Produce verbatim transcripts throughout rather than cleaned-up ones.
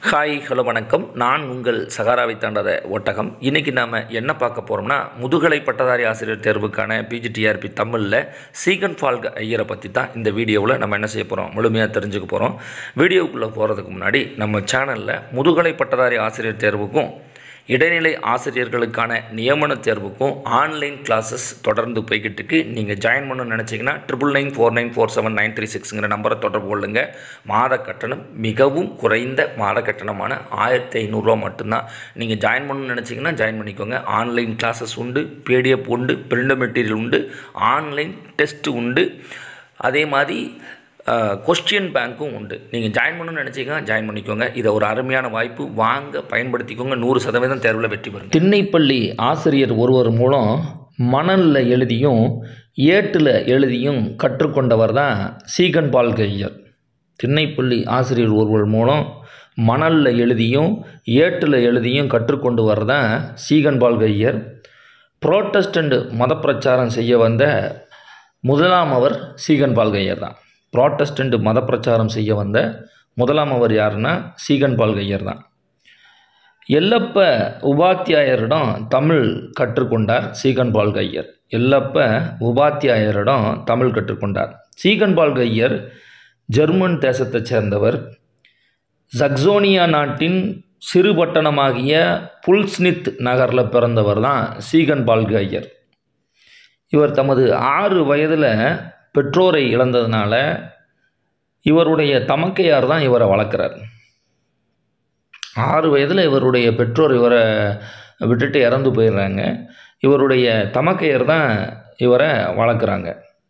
Hi hello வணக்கம். நான் உங்கள் சகாராவை தாண்டாத ஒட்டகம். இன்றைக்கி நாம் என்ன பார்க்க போகிறோம்னா, முதுகலை பட்டதாரி ஆசிரியர் தேர்வுக்கான பிஜிடிஆர்பி தமிழில் சீகன் ஃபால்க் ஐயரை பற்றி தான் இந்த வீடியோவில் நம்ம என்ன செய்ய போகிறோம், முழுமையாக தெரிஞ்சுக்க போகிறோம். வீடியோக்குள்ளே போகிறதுக்கு முன்னாடி நம்ம சேனலில் முதுகலை பட்டதாரி ஆசிரியர் தேர்வுக்கும் இடைநிலை ஆசிரியர்களுக்கான நியமன தேர்வுக்கும் ஆன்லைன் கிளாஸஸ் தொடர்ந்து போய்கிட்டு இருக்கு. நீங்கள் ஜாயின் பண்ணணும்னு நினச்சிங்கன்னா triple nine four nine four seven nine three சிக்ஸுங்கிற நம்பரை தொடர்பு கொள்ளுங்க. மாத கட்டணம் மிகவும் குறைந்த மாத கட்டணமான ஆயிரத்தி ஐநூறுரூவா மட்டும்தான். நீங்கள் ஜாயின் பண்ணணும்னு நினச்சிங்கன்னா ஜாயின் பண்ணிக்கோங்க. ஆன்லைன் கிளாஸஸ் உண்டு, பிடிஎஃப் உண்டு, பிரிண்ட் மெட்டீரியல் உண்டு, ஆன்லைன் டெஸ்ட்டு உண்டு, அதே மாதிரி கொஸ்டின் பேங்க்கும் உண்டு. நீங்கள் ஜாயின் பண்ணணும்னு நினச்சிங்கன்னா ஜாயின் பண்ணிக்கோங்க. இதை ஒரு அருமையான வாய்ப்பு, வாங்க பயன்படுத்திக்கோங்க. நூறு சதவீதம் தேர்வில் வெற்றி பெறும். திண்ணைப்பள்ளி ஆசிரியர் ஒருவர் மூலம் மணலில் எழுதியும் ஏட்டில் எழுதியும் கற்றுக்கொண்டவர் தான் சீகன் ஃபால்க் ஐயர். திண்ணைப்பள்ளி ஆசிரியர் ஒருவர் மூலம் மணலில் எழுதியும் ஏட்டில் எழுதியும் கற்றுக்கொண்டவர் தான் சீகன் ஃபால்க் ஐயர். புரோட்டஸ்டண்ட் மத பிரச்சாரம் செய்ய வந்த முதலாம் அவர் சீகன் ஃபால்க் ஐயர் தான். புரோட்டஸ்டண்ட் மத பிரச்சாரம் செய்ய வந்த முதலாம் அவர் யாருன்னா சீகன் ஃபால்க் ஐயர் தான். எல்லப்ப உபாத்தியாயரிடம் தமிழ் கற்றுக்கொண்டார் சீகன் ஃபால்க் ஐயர். எல்லப்ப உபாத்தியாயரிடம் தமிழ் கற்றுக்கொண்டார். சீகன் ஃபால்க் ஐயர் ஜெர்மன் தேசத்தைச் சேர்ந்தவர். சக்சோனியா நாட்டின் சிறு பட்டணமாகிய புல்ஸ்னித் நகரில் பிறந்தவர் தான் சீகன் ஃபால்க் ஐயர். இவர் தமது ஆறு வயதில் பெற்றோரை இழந்ததுனால இவருடைய தமக்கையார் தான் இவரை வளர்க்குறார். ஆறு வயதில் இவருடைய பெற்றோர் இவரை விட்டுட்டு இறந்து போயிடுறாங்க. இவருடைய தமக்கையார் தான் இவரை வளர்க்குறாங்க.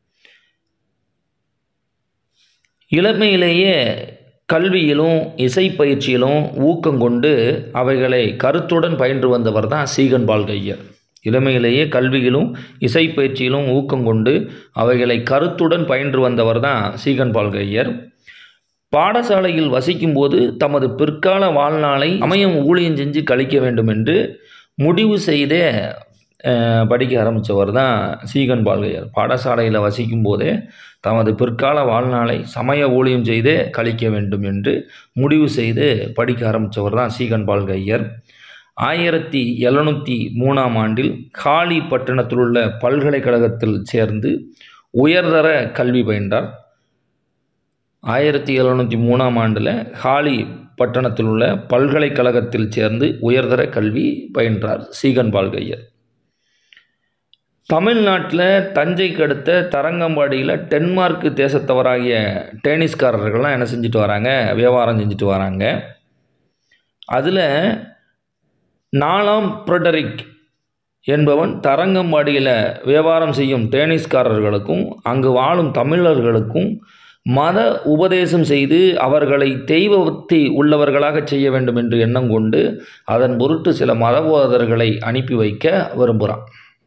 இளமையிலேயே கல்வியிலும் இசை பயிற்சியிலும் ஊக்கம் கொண்டு அவைகளை கருத்துடன் பயின்று வந்தவர் தான் சீகன் ஃபால்க் ஐயர். இளமையிலேயே கல்வியிலும் இசை பயிற்சியிலும் ஊக்கம் கொண்டு அவைகளை கருத்துடன் பயின்று வந்தவர் தான் சீகன் ஃபால்க் ஐயர். பாடசாலையில் வசிக்கும்போது தமது பிற்கால வாழ்நாளை சமயம் ஊழியம் செஞ்சு கழிக்க வேண்டும் என்று முடிவு செய்தே படிக்க ஆரம்பித்தவர் தான் சீகன் ஃபால்க் ஐயர். பாடசாலையில் வசிக்கும்போதே தமது பிற்கால வாழ்நாளை சமய ஊழியம் செய்தே கழிக்க வேண்டும் என்று முடிவு செய்து படிக்க ஆரம்பித்தவர் தான் சீகன் ஃபால்க் ஐயர். ஆயிரத்தி எழுநூற்றி மூணாம் ஆண்டில் காலி பட்டணத்தில் உள்ள பல்கலைக்கழகத்தில் சேர்ந்து உயர்தர கல்வி பயின்றார். ஆயிரத்தி எழுநூற்றி மூணாம் ஆண்டில் காலி பட்டணத்தில் உள்ள பல்கலைக்கழகத்தில் சேர்ந்து உயர்தர கல்வி பயின்றார் சீகன் ஃபால்க் ஐயர். தமிழ்நாட்டில் தஞ்சைக்கு அடுத்த தரங்கம்பாடியில் டென்மார்க் தேசத்தவராகிய டேனிஸ்காரர்கள்லாம் என்ன செஞ்சுட்டு வராங்க, வியாபாரம் செஞ்சுட்டு வராங்க. அதில் நாலாம் ஃப்ரெடரிக் என்பவன் தரங்கம்பாடியில் வியாபாரம் செய்யும் டேனிஸ்காரர்களுக்கும் அங்கு வாழும் தமிழர்களுக்கும் மத உபதேசம் செய்து அவர்களை தெய்வபக்தி உள்ளவர்களாக செய்ய வேண்டும் என்று எண்ணம் கொண்டு அதன் பொருட்டு சில மதபோதகர்களை அனுப்பி வைக்க விரும்புகிறான்.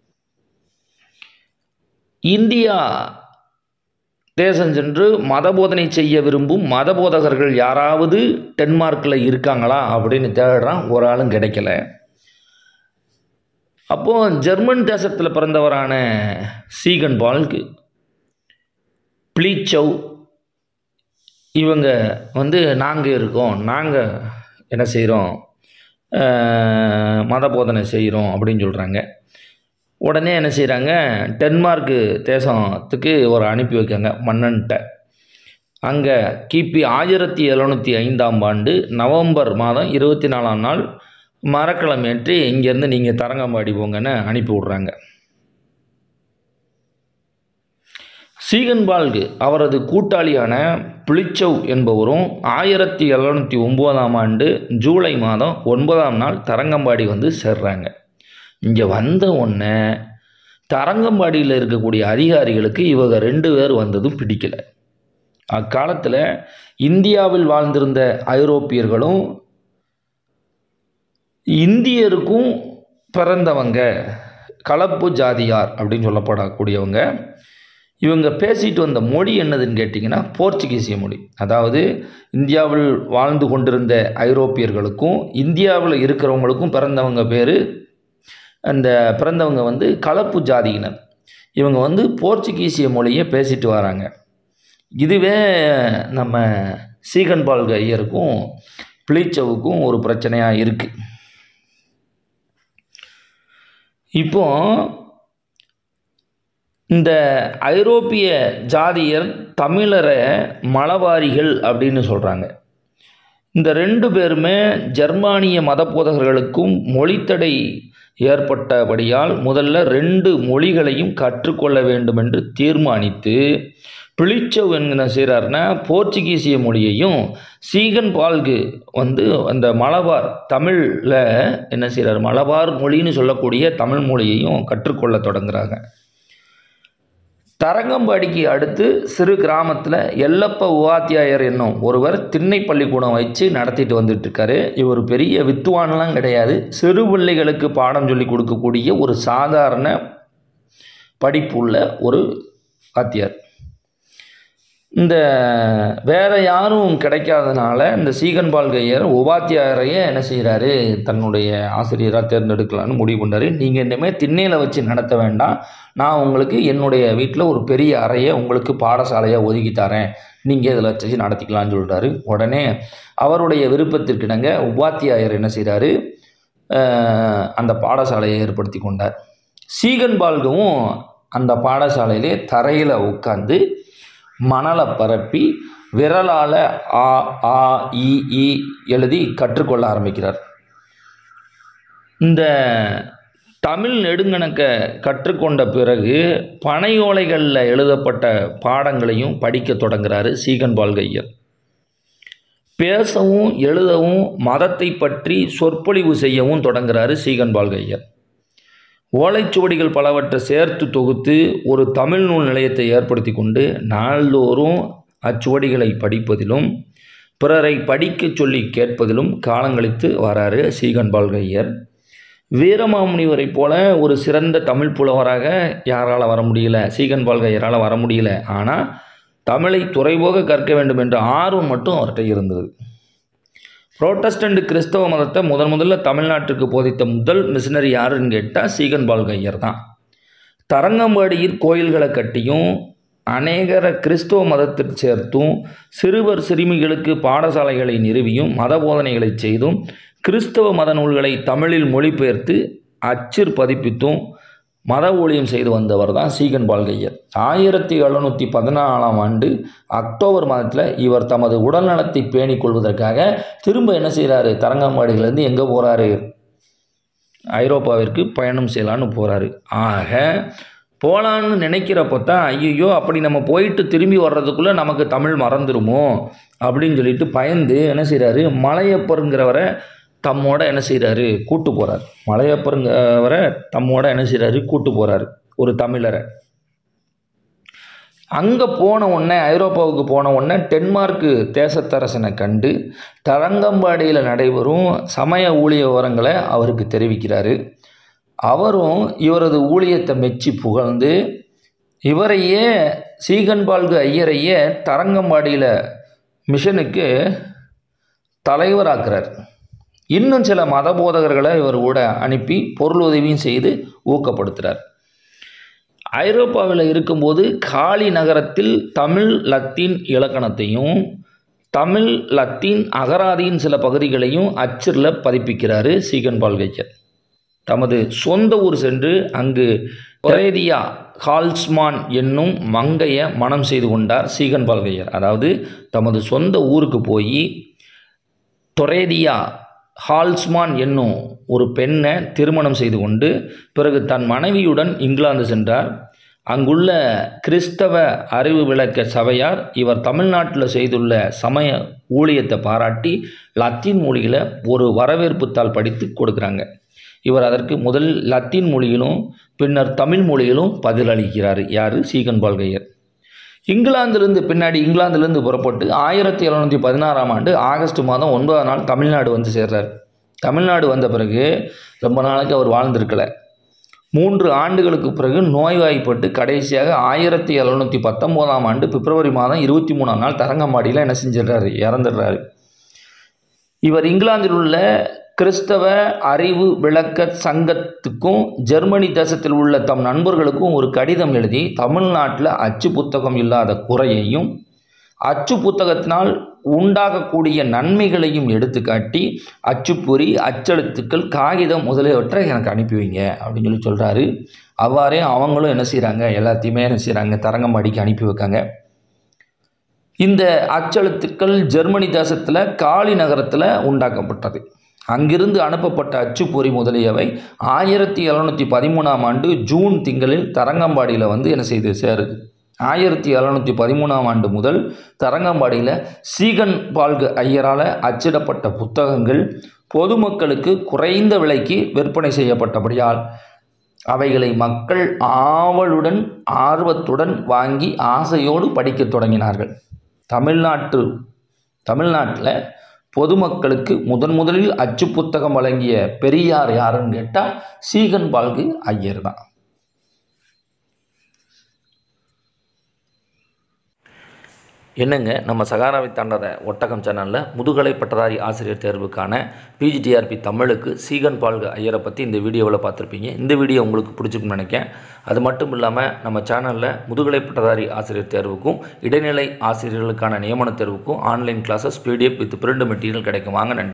இந்தியா தேசம் சென்று மதபோதனை செய்ய விரும்பும் மதபோதகர்கள் யாராவது டென்மார்க்கில் இருக்காங்களா அப்படின்னு தேடுறான். ஒரு ஆளும் கிடைக்கல. அப்போது ஜெர்மன் தேசத்தில் பிறந்தவரான சீகன் ஃபால்க், பிளீச்சவ் இவங்க வந்து நாங்கள் இருக்கோம், நாங்கள் என்ன செய்கிறோம், மதபோதனை செய்கிறோம் அப்படின்னு சொல்கிறாங்க. உடனே என்ன செய்கிறாங்க, டென்மார்க்கு தேசத்துக்கு ஒரு அனுப்பி வைக்காங்க மன்னன்ட்ட. அங்கே கிபி ஆயிரத்தி எழுநூற்றி ஐந்தாம் ஆண்டு நவம்பர் மாதம் இருபத்தி நாலாம் நாள் மரக்கிழமையற்றி இங்கேருந்து நீங்கள் தரங்கம்பாடி போங்கன்னு அனுப்பி விட்றாங்க. சீகன் ஃபால்க் அவரது கூட்டாளியான பிளிச்சவ் என்பவரும் ஆயிரத்தி எழுநூற்றி ஒம்போதாம் ஆண்டு ஜூலை மாதம் ஒன்பதாம் நாள் தரங்கம்பாடி வந்து சேர்றாங்க. இங்கே வந்த உடனே தரங்கம்பாடியில் இருக்கக்கூடிய அதிகாரிகளுக்கு இவங்க ரெண்டு பேர் வந்ததும் பிடிக்கலை. அக்காலத்தில் இந்தியாவில் வாழ்ந்திருந்த ஐரோப்பியர்களும் இந்தியருக்கும் பிறந்தவங்க கலப்பு ஜாதியார் அப்படின்னு சொல்லப்படக்கூடியவங்க. இவங்க பேசிட்டு வந்த மொழி என்னதுன்னு கேட்டிங்கன்னா போர்ச்சுகீசிய மொழி. அதாவது இந்தியாவில் வாழ்ந்து கொண்டிருந்த ஐரோப்பியர்களுக்கும் இந்தியாவில் இருக்கிறவங்களுக்கும் பிறந்தவங்க பேர், அந்த பிறந்தவங்க வந்து கலப்பு ஜாதியினர். இவங்க வந்து போர்ச்சுகீசிய மொழியை பேசிட்டு வராங்க. இதுவே நம்ம சீகன் ஃபால்க் ஐயருக்கும் பிளிச்சவுக்கும் ஒரு பிரச்சனையாக இருக்குது. இப்போ இந்த ஐரோப்பிய ஜாதியர் தமிழரை மலபாரிகள் அப்படின்னு சொல்கிறாங்க. இந்த ரெண்டு பேருமே ஜெர்மானிய மத போதகர்களுக்கும் மொழித்தடை ஏற்பட்டபடியால் முதல்ல ரெண்டு மொழிகளையும் கற்றுக்கொள்ள வேண்டும் என்று தீர்மானித்து பிளிச்சவ் என்ன செய்கிறாருன்னா போர்ச்சுகீசிய மொழியையும் சீகன் பால்கு வந்து அந்த மலபார் தமிழில் என்ன செய்கிறார், மலபார் மொழின்னு சொல்லக்கூடிய தமிழ் மொழியையும் கற்றுக்கொள்ள தொடங்குறாங்க. தரங்கம்பாடிக்கு அடுத்து சிறு கிராமத்தில் எல்லப்ப உபாத்தியாயர் என்னும் ஒருவர் திண்ணை பள்ளிக்கூடம் வச்சு நடத்திட்டு வந்துட்டுருக்காரு. இவர் பெரிய வித்துவான்லாம் கிடையாது, சிறு பிள்ளைகளுக்கு பாடம் சொல்லி கொடுக்கக்கூடிய ஒரு சாதாரண படிப்புள்ள ஒரு வாத்தியார். இந்த வேறு யாரும் கிடைக்காதனால இந்த சீகன் பால்கையர் உபாத்தியாயரையே என்ன செய்கிறாரு, தன்னுடைய ஆசிரியராக தேர்ந்தெடுக்கலான்னு முடிவு பண்ணார். நீங்கள் இனிமேல் திண்ணையில் வச்சு நடத்த வேண்டாம், நான் உங்களுக்கு என்னுடைய வீட்டில் ஒரு பெரிய அறையை உங்களுக்கு பாடசாலையாக ஒதுக்கி தரேன், நீங்கள் இதில் வச்சு நடத்திக்கலான்னு சொல்கிறாரு. உடனே அவருடைய விருப்பத்திற்கிணங்க உபாத்தியாயர் என்ன செய்கிறாரு, அந்த பாடசாலையை ஏற்படுத்தி கொண்டார். சீகன் பால்கவும் அந்த பாடசாலையிலே தரையில் உட்கார்ந்து மணலை பரப்பி விரலால் ஆ ஆ இ ஈ எழுதி கற்றுக்கொள்ள ஆரம்பிக்கிறார். இந்த தமிழ் நெடுங்கணக்கை கற்றுக்கொண்ட பிறகு பனை ஓலைகளில் எழுதப்பட்ட பாடங்களையும் படிக்க தொடங்குகிறாரு சீகன் பால்கையர். பேசவும் எழுதவும் மதத்தை பற்றி சொற்பொழிவு செய்யவும் தொடங்குகிறாரு சீகன் பால்கையர். ஓலைச்சுவடிகள் பலவற்றை சேர்த்து தொகுத்து ஒரு தமிழ் நூல் நிலையத்தை ஏற்படுத்தி கொண்டு நாள்தோறும் அச்சுவடிகளை படிப்பதிலும் பிறரை படிக்க சொல்லி கேட்பதிலும் காலங்கழித்து வராரு சீகன் பால்கையர். வீரமாமுனிவரை போல ஒரு சிறந்த தமிழ் புலவராக யாரால் வர முடியல, சீகன் பால்கையரால் வர முடியல. ஆனால் தமிழை துறைபோக கற்க வேண்டும் என்ற ஆர்வம் மட்டும் அவர்கிட்ட இருந்தது. புரோட்டஸ்டண்ட் கிறிஸ்தவ மதத்தை முதன் முதல்ல தமிழ்நாட்டுக்கு போதித்த முதல் மிஷினரி யாருன்னு கேட்டால் சீகன் பால்கையர் தான். தரங்கம்பாடியில் கோயில்களை கட்டியும் அநேகர கிறிஸ்தவ மதத்தில் சேர்த்தும் சிறுவர் சிறுமிகளுக்கு பாடசாலைகளை நிறுவியும் மத போதனைகளை செய்தும் கிறிஸ்தவ மத நூல்களை தமிழில் மொழிபெயர்த்து அச்சிற் பதிப்பித்தும் மத ஊழியம் செய்து வந்தவர் தான் சீகன் பால்கையர். ஆயிரத்தி எழுநூற்றி பதினாலாம் ஆண்டு அக்டோபர் மாதத்தில் இவர் தமது உடல்நலத்தை பேணிக் கொள்வதற்காக திரும்ப என்ன செய்கிறாரு, தரங்கம்பாடியிலேருந்து எங்கே போகிறாரு, ஐரோப்பாவிற்கு பயணம் செய்யலான்னு போகிறாரு. ஆக போகலான்னு நினைக்கிறப்போ தான் ஐயோ அப்படி நம்ம போயிட்டு திரும்பி வர்றதுக்குள்ளே நமக்கு தமிழ் மறந்துடுமோ அப்படின்னு சொல்லிட்டு பயந்து என்ன செய்கிறாரு, மலையப்பருங்கிறவரை தம்மோட என்ன செய்கிறாரு கூட்டு போகிறார். மலையப்பருங்கிறவரை தம்மோட என்ன செய்கிறாரு கூட்டு போகிறாரு, ஒரு தமிழரை. அங்கே போன உடனே ஐரோப்பாவுக்கு போன உடனே டென்மார்க்கு தேசத்தரசனை கண்டு தரங்கம்பாடியில் நடைபெறும் சமய ஊழிய விவரங்களை அவருக்கு தெரிவிக்கிறாரு. அவரும் இவரது ஊழியத்தை மெச்சி புகழ்ந்து இவரையே சீகன் பால்கு ஐயரையே தரங்கம்பாடியில் மிஷனுக்கு தலைவராக்குறார். இன்னும் சில மத போதகர்களை இவர் கூட அனுப்பி பொருளுதவியும் செய்து ஊக்கப்படுத்துகிறார். ஐரோப்பாவில் இருக்கும்போது காலி நகரத்தில் தமிழ் லத்தீன் இலக்கணத்தையும் தமிழ் லத்தீன் அகராதியின் சில பகுதிகளையும் அச்சில் பதிப்பிக்கிறாரு சீகன் பால்கையர். தமது சொந்த ஊர் சென்று அங்கு தொரேதியா ஹால்ஸ்மான் என்னும் மங்கையை மனம் செய்து கொண்டார் சீகன் பால்கையர். அதாவது தமது சொந்த ஊருக்கு போய் தொரேதியா ஹால்ஸ்மான் என்னும் ஒரு பெண்ணை திருமணம் செய்து கொண்டு பிறகு தன் மனைவியுடன் இங்கிலாந்து சென்றார். அங்குள்ள கிறிஸ்தவ அறிவு விளக்க சபையார் இவர் தமிழ்நாட்டில் செய்துள்ள சமய ஊழியத்தை பாராட்டி லத்தீன் மொழியில் ஒரு வரவேற்பு தாள் படித்து கொடுக்குறாங்க. இவர் அதற்கு முதல் லத்தீன் மொழியிலும் பின்னர் தமிழ் மொழியிலும் பதிலளிக்கிறார். யார், சீகன் பால்கையர். இங்கிலாந்திலிருந்து பின்னாடி இங்கிலாந்திலிருந்து புறப்பட்டு ஆயிரத்தி எழுநூற்றி பதினாறாம் ஆண்டு ஆகஸ்ட் மாதம் ஒன்பதாம் நாள் தமிழ்நாடு வந்து சேர்றார். தமிழ்நாடு வந்த பிறகு ரொம்ப நாளைக்கு அவர் வாழ்ந்திருக்கலை. மூன்று ஆண்டுகளுக்கு பிறகு நோய்வாய்ப்பட்டு கடைசியாக ஆயிரத்தி எழுநூற்றி பத்தொம்போதாம் ஆண்டு பிப்ரவரி மாதம் இருபத்தி மூணாம் நாள் தரங்கம்பாடியில் என்ன செஞ்சிடறாரு, இறந்துடுறாரு. இவர் இங்கிலாந்தில் உள்ள கிறிஸ்தவ அறிவு விளக்க சங்கத்துக்கும் ஜெர்மனி தேசத்தில் உள்ள தம் நண்பர்களுக்கும் ஒரு கடிதம் எழுதி தமிழ்நாட்டில் அச்சு புத்தகம் இல்லாத குறையையும் அச்சு புத்தகத்தினால் உண்டாகக்கூடிய நன்மைகளையும் எடுத்துக்காட்டி அச்சுப்பொறி, அச்செழுத்துக்கள், காகிதம் முதலியவற்றை எனக்கு அனுப்பி வைங்க அப்படின்னு சொல்லி சொல்கிறாரு. அவ்வாறே அவங்களும் என்ன செய்கிறாங்க, எல்லாத்தையுமே என்ன செய்கிறாங்க, தரங்கம்பாடிக்கு அனுப்பி வைக்காங்க. இந்த அச்செழுத்துக்கள் ஜெர்மனி தேசத்தில் காலி நகரத்தில் உண்டாக்கப்பட்டது. அங்கிருந்து அனுப்பப்பட்ட அச்சுப்பொறி முதலியவை ஆயிரத்தி எழுநூற்றி பதிமூணாம் ஆண்டு ஜூன் திங்களில் தரங்கம்பாடியில் வந்து என்ன செய்து சேருது. ஆயிரத்தி எழுநூற்றி பதிமூணாம் ஆண்டு முதல் தரங்கம்பாடியில் சீகன் பால்க் ஐயரால் அச்சிடப்பட்ட புத்தகங்கள் பொதுமக்களுக்கு குறைந்த விலைக்கு விற்பனை செய்யப்பட்டபடியால் அவைகளை மக்கள் ஆவலுடன் ஆர்வத்துடன் வாங்கி ஆசையோடு படிக்க தொடங்கினார்கள். தமிழ்நாட்டு தமிழ்நாட்டில் பொதுமக்களுக்கு முதன் முதலில் அச்சு புத்தகம் வழங்கிய பெரியார் யாருன்னு கேட்டால் சீகன் பால்க் ஐயர் தான். என்னங்க, நம்ம சகாராவை தாண்டாத ஒட்டகம் சேனலில் முதுகலை பட்டதாரி ஆசிரியர் தேர்வுக்கான பிஜிடிஆர்பி தமிழுக்கு சீகன் பால்க் ஐயரை பற்றி இந்த வீடியோவில் பார்த்துருப்பீங்க. இந்த வீடியோ உங்களுக்கு பிடிச்சிருக்குன்னு நினைக்கிறேன். அது மட்டும் இல்லாமல் நம்ம சேனலில் முதுகலை பட்டதாரி ஆசிரியர் தேர்வுக்கும் இடைநிலை ஆசிரியர்களுக்கான நியமன தேர்வுக்கும் online classes PDF with print material கிடைக்கும். வாங்க. நன்றி.